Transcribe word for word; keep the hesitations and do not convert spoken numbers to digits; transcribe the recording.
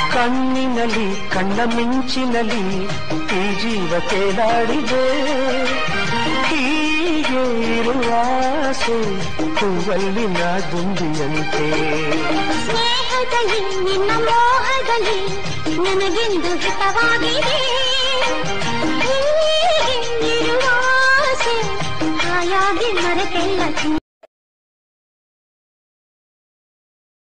ಕಣ್ಣಿನಲ್ಲಿ ಕಣ್ಣ ಮಿಂಚಿನಲ್ಲಿ ಈ ಜೀವ ಕೇಳಾಡಿದೆ ಹೀಗೆ ಇರುವ ಆಸೆ ಹೂವಲ್ಲಿನ ದುಂಬಿಯಂತೆ ಸ್ನೇಹದಲ್ಲಿ ನಿನ್ನ ಮೋಹದಲ್ಲಿ ನನಗೆಂದು ಹಿತವಾಗಿದೆ